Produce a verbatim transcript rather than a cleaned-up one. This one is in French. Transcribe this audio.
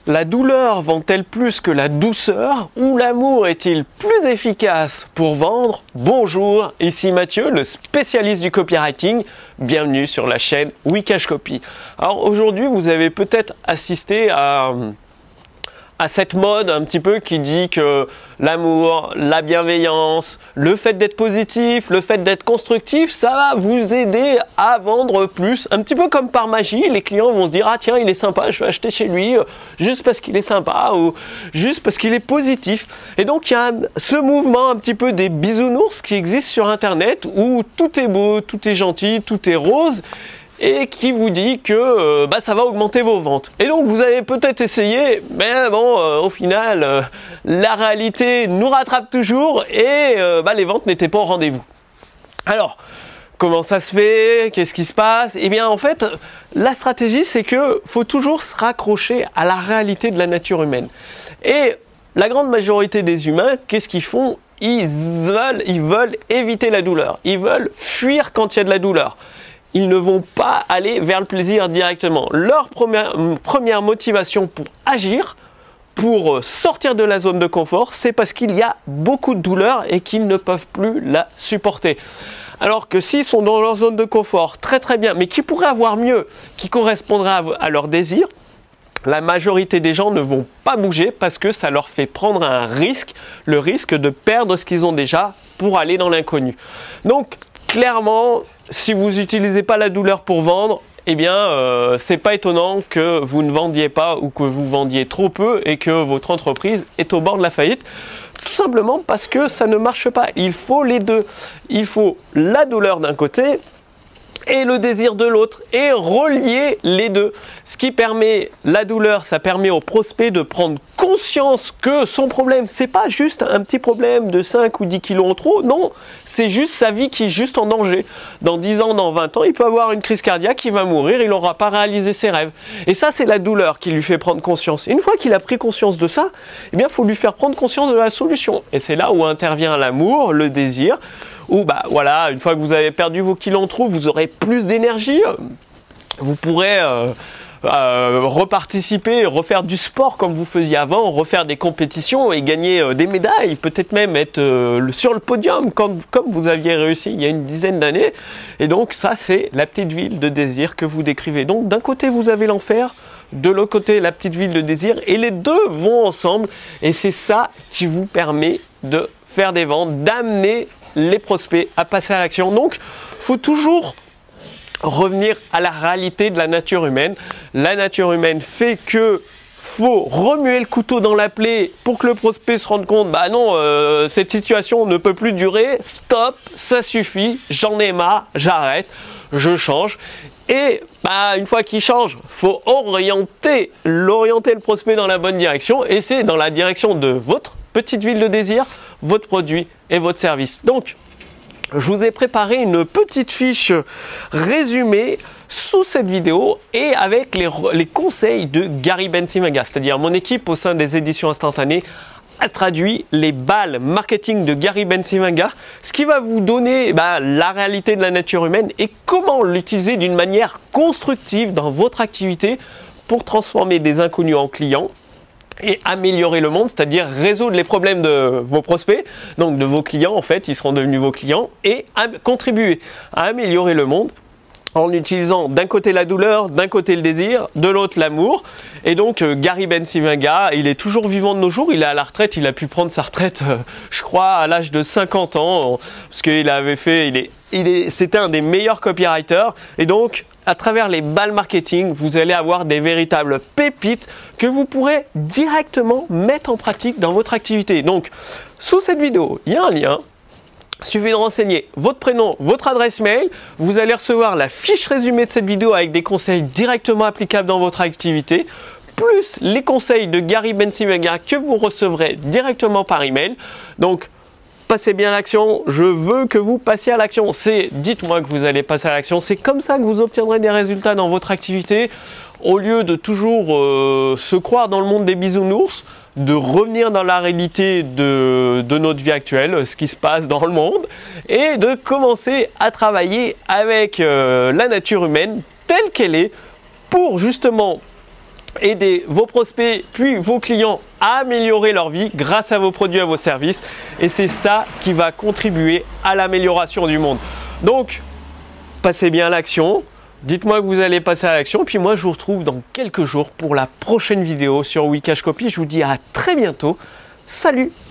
La douleur vend-elle plus que la douceur ou l'amour est-il plus efficace pour vendre? Bonjour, ici Mathieu, le spécialiste du copywriting. Bienvenue sur la chaîne Wikash Copy. Alors aujourd'hui, vous avez peut-être assisté à, à cette mode un petit peu qui dit que l'amour, la bienveillance, le fait d'être positif, le fait d'être constructif, ça va vous aider à vendre plus. Un petit peu comme par magie, les clients vont se dire « Ah tiens, il est sympa, je vais acheter chez lui juste parce qu'il est sympa ou juste parce qu'il est positif ». Et donc il y a ce mouvement un petit peu des bisounours qui existe sur Internet où tout est beau, tout est gentil, tout est rose, et qui vous dit que euh, bah, ça va augmenter vos ventes. Et donc vous avez peut-être essayé, mais bon, euh, au final, euh, la réalité nous rattrape toujours et euh, bah, les ventes n'étaient pas au rendez-vous. Alors, comment ça se fait? Qu'est-ce qui se passe? Eh bien, en fait, la stratégie, c'est que faut toujours se raccrocher à la réalité de la nature humaine. Et la grande majorité des humains, qu'est-ce qu'ils font? Ils veulent, ils veulent éviter la douleur. Ils veulent fuir quand il y a de la douleur. Ils ne vont pas aller vers le plaisir directement. Leur première, première motivation pour agir, pour sortir de la zone de confort, c'est parce qu'il y a beaucoup de douleur et qu'ils ne peuvent plus la supporter. Alors que s'ils sont dans leur zone de confort, très très bien, mais qui pourraient avoir mieux, qui correspondrait à, à leurs désirs, la majorité des gens ne vont pas bouger parce que ça leur fait prendre un risque, le risque de perdre ce qu'ils ont déjà pour aller dans l'inconnu. Donc, clairement, si vous n'utilisez pas la douleur pour vendre, eh bien, euh, c'est pas étonnant que vous ne vendiez pas ou que vous vendiez trop peu et que votre entreprise est au bord de la faillite. Tout simplement parce que ça ne marche pas. Il faut les deux. Il faut la douleur d'un côté et le désir de l'autre et relier les deux. Ce qui permet, la douleur, ça permet au prospect de prendre conscience que son problème, c'est pas juste un petit problème de cinq ou dix kilos en trop, non, c'est juste sa vie qui est juste en danger. Dans dix ans, dans vingt ans, il peut avoir une crise cardiaque, il va mourir, il n'aura pas réalisé ses rêves. Et ça, c'est la douleur qui lui fait prendre conscience. Et une fois qu'il a pris conscience de ça, eh bien, il faut lui faire prendre conscience de la solution. Et c'est là où intervient l'amour, le désir, ou bah voilà, une fois que vous avez perdu vos kilos en trop, vous aurez plus d'énergie, vous pourrez euh, euh, reparticiper, refaire du sport comme vous faisiez avant, refaire des compétitions et gagner euh, des médailles, peut-être même être euh, sur le podium comme, comme vous aviez réussi il y a une dizaine d'années. Et donc ça, c'est la petite ville de désir que vous décrivez. Donc d'un côté, vous avez l'enfer, de l'autre côté, la petite ville de désir, et les deux vont ensemble. Et c'est ça qui vous permet de faire des ventes, d'amener les prospects à passer à l'action. Donc, il faut toujours revenir à la réalité de la nature humaine. La nature humaine fait que faut remuer le couteau dans la plaie pour que le prospect se rende compte, bah non, euh, cette situation ne peut plus durer, stop, ça suffit, j'en ai marre, j'arrête, je change. Et bah, une fois qu'il change, faut orienter, l'orienter le prospect dans la bonne direction, et c'est dans la direction de votre petite ville de désir, votre produit et votre service. Donc, je vous ai préparé une petite fiche résumée sous cette vidéo et avec les, les conseils de Gary Bencivenga, c'est-à-dire mon équipe au sein des éditions instantanées a traduit les balles marketing de Gary Bencivenga, ce qui va vous donner bah, la réalité de la nature humaine et comment l'utiliser d'une manière constructive dans votre activité pour transformer des inconnus en clients et améliorer le monde, c'est-à-dire résoudre les problèmes de vos prospects, donc de vos clients en fait, ils seront devenus vos clients, et à contribuer à améliorer le monde en utilisant d'un côté la douleur, d'un côté le désir, de l'autre l'amour. Et donc euh, Gary Bencivenga, il est toujours vivant de nos jours, il est à la retraite, il a pu prendre sa retraite, euh, je crois, à l'âge de cinquante ans, parce qu'il avait fait, il est, il est, c'était un des meilleurs copywriters, et donc à travers les balles marketing, vous allez avoir des véritables pépites que vous pourrez directement mettre en pratique dans votre activité. Donc, sous cette vidéo, il y a un lien. Il suffit de renseigner votre prénom, votre adresse mail. Vous allez recevoir la fiche résumée de cette vidéo avec des conseils directement applicables dans votre activité, plus les conseils de Gary Bencivenga que vous recevrez directement par email. Donc, passez bien à l'action, je veux que vous passiez à l'action. C'est, dites-moi que vous allez passer à l'action. C'est comme ça que vous obtiendrez des résultats dans votre activité. Au lieu de toujours euh, se croire dans le monde des bisounours, de revenir dans la réalité de, de notre vie actuelle, ce qui se passe dans le monde, et de commencer à travailler avec euh, la nature humaine telle qu'elle est pour justement aider vos prospects puis vos clients à améliorer leur vie grâce à vos produits, à vos services. Et c'est ça qui va contribuer à l'amélioration du monde. Donc, passez bien à l'action. Dites-moi que vous allez passer à l'action. Puis moi, je vous retrouve dans quelques jours pour la prochaine vidéo sur Wikash Copy. Je vous dis à très bientôt. Salut!